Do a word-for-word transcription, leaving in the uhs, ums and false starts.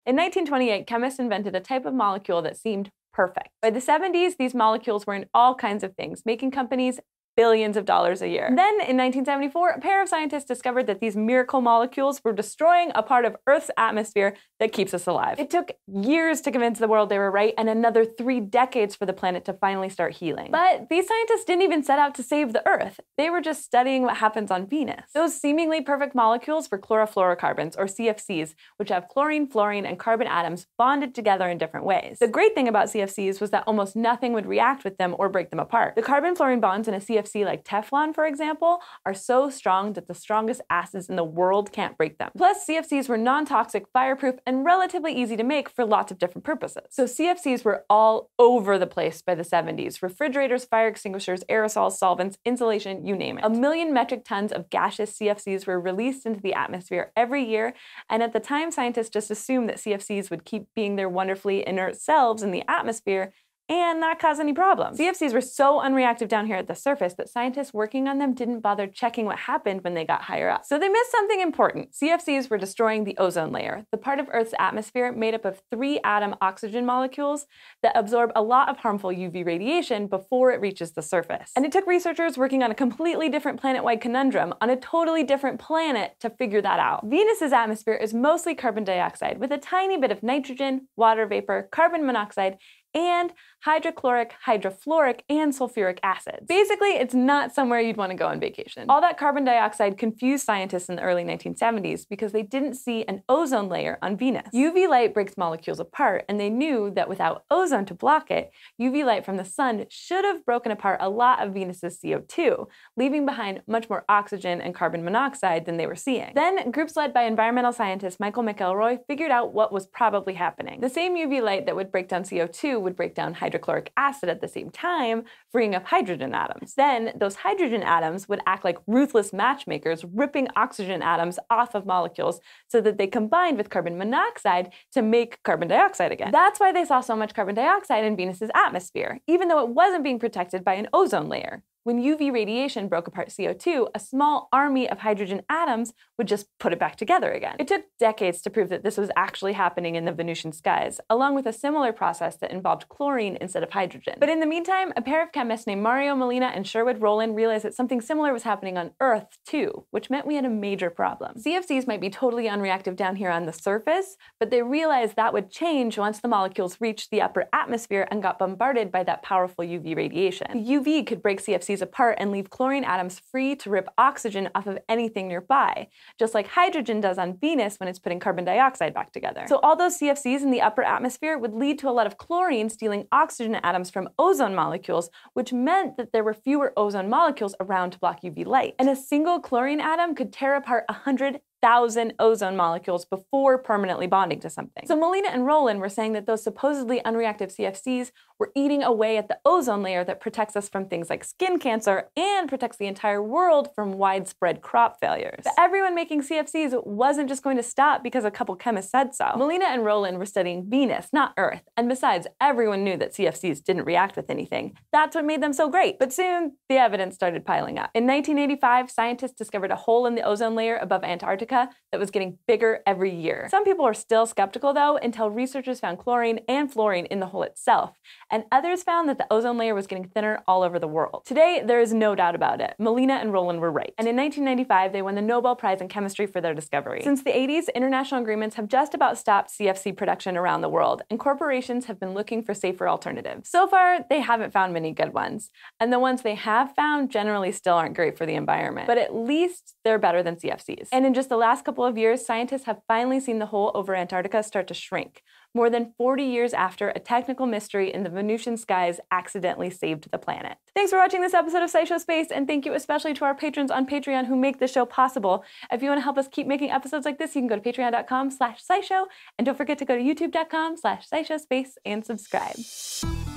In nineteen twenty-eight, chemists invented a type of molecule that seemed perfect. By the seventies, these molecules were in all kinds of things, making companies billions of dollars a year. Then, in nineteen seventy-four, a pair of scientists discovered that these miracle molecules were destroying a part of Earth's atmosphere that keeps us alive. It took years to convince the world they were right, and another three decades for the planet to finally start healing. But these scientists didn't even set out to save the Earth. They were just studying what happens on Venus. Those seemingly perfect molecules were chlorofluorocarbons, or C F Cs, which have chlorine, fluorine, and carbon atoms bonded together in different ways. The great thing about C F Cs was that almost nothing would react with them or break them apart. The carbon-fluorine bonds in a C F C like Teflon, for example, are so strong that the strongest acids in the world can't break them. Plus, C F Cs were non-toxic, fireproof, and relatively easy to make for lots of different purposes. So C F Cs were all over the place by the seventies. Refrigerators, fire extinguishers, aerosols, solvents, insulation, you name it. A million metric tons of gaseous C F Cs were released into the atmosphere every year, and at the time, scientists just assumed that C F Cs would keep being their wonderfully inert selves in the atmosphere and not cause any problems. C F Cs were so unreactive down here at the surface that scientists working on them didn't bother checking what happened when they got higher up. So they missed something important. C F Cs were destroying the ozone layer, the part of Earth's atmosphere made up of three atom oxygen molecules that absorb a lot of harmful U V radiation before it reaches the surface. And it took researchers working on a completely different planet-wide conundrum on a totally different planet to figure that out. Venus's atmosphere is mostly carbon dioxide with a tiny bit of nitrogen, water vapor, carbon monoxide, and hydrochloric, hydrofluoric, and sulfuric acids. Basically, it's not somewhere you'd want to go on vacation. All that carbon dioxide confused scientists in the early nineteen seventies because they didn't see an ozone layer on Venus. U V light breaks molecules apart, and they knew that without ozone to block it, U V light from the sun should have broken apart a lot of Venus's C O two, leaving behind much more oxygen and carbon monoxide than they were seeing. Then, groups led by environmental scientist Michael McElroy figured out what was probably happening. The same U V light that would break down C O two would break down hydrochloric acid at the same time, freeing up hydrogen atoms. Then, those hydrogen atoms would act like ruthless matchmakers, ripping oxygen atoms off of molecules so that they combined with carbon monoxide to make carbon dioxide again. That's why they saw so much carbon dioxide in Venus's atmosphere, even though it wasn't being protected by an ozone layer. When U V radiation broke apart C O two, a small army of hydrogen atoms would just put it back together again. It took decades to prove that this was actually happening in the Venusian skies, along with a similar process that involved chlorine instead of hydrogen. But in the meantime, a pair of chemists named Mario Molina and Sherwood Rowland realized that something similar was happening on Earth too, which meant we had a major problem. C F Cs might be totally unreactive down here on the surface, but they realized that would change once the molecules reached the upper atmosphere and got bombarded by that powerful U V radiation. The U V could break C F Cs apart and leave chlorine atoms free to rip oxygen off of anything nearby, just like hydrogen does on Venus when it's putting carbon dioxide back together. So all those C F Cs in the upper atmosphere would lead to a lot of chlorine stealing oxygen atoms from ozone molecules, which meant that there were fewer ozone molecules around to block U V light. And a single chlorine atom could tear apart one hundred thousand ozone molecules before permanently bonding to something. So Molina and Rowland were saying that those supposedly unreactive C F Cs were eating away at the ozone layer that protects us from things like skin cancer and protects the entire world from widespread crop failures. But everyone making C F Cs wasn't just going to stop because a couple chemists said so. Molina and Rowland were studying Venus, not Earth, and besides, everyone knew that C F Cs didn't react with anything. That's what made them so great. But soon, the evidence started piling up. In nineteen eighty-five, scientists discovered a hole in the ozone layer above Antarctica that was getting bigger every year. Some people were still skeptical though until researchers found chlorine and fluorine in the hole itself, and others found that the ozone layer was getting thinner all over the world. Today, there is no doubt about it. Molina and Rowland were right. And in nineteen ninety-five, they won the Nobel Prize in Chemistry for their discovery. Since the eighties, international agreements have just about stopped C F C production around the world, and corporations have been looking for safer alternatives. So far, they haven't found many good ones, and the ones they have found generally still aren't great for the environment, but at least they're better than C F Cs. And in just the last couple of years, scientists have finally seen the hole over Antarctica start to shrink, more than forty years after a technical mystery in the Venusian skies accidentally saved the planet. Thanks for watching this episode of SciShow Space, and thank you especially to our patrons on Patreon who make this show possible. If you want to help us keep making episodes like this, you can go to patreon dot com slash scishow, and don't forget to go to youtube dot com slash scishow space and subscribe.